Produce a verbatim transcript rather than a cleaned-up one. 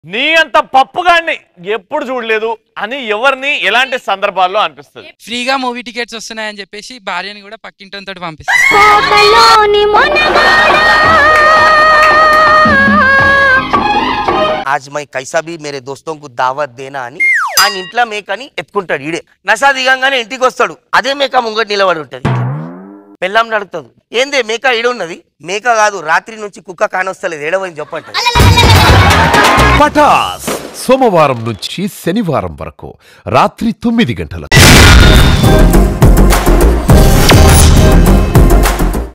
నీ అంత పప్పుగాన్ని ఎప్పుడు చూడలేదు అని ఎవరిని ఎలాంటి సందర్భాల్లో అనిపిస్తుంది? ఫ్రీగా మూవీ టికెట్స్ వస్తున్నాయని చెప్పేసి భార్యని కూడా పక్కింటంతో పంపిస్తాను. आज मैं कैसा भी मेरे दोस्तों को दावत देना అని ఆయన ఇంట్లో మేకని ఎత్తుకుంటాడు. ఈడే నసా దిగంగానే ఇంటికి వస్తాడు. అదే మేక ముంగట నిలబడి ఉంటుంది. పెళ్ళాం నడుతుంది. ఏందే మేక ఈడ ఉన్నది? మేక కాదు, రాత్రి నుంచి కుక్క కానొస్తలేదు, ఏడవని చెప్పండి. పటాస్ సోమవారం నుంచి శనివారం వరకు రాత్రి తొమ్మిది గంటలకు.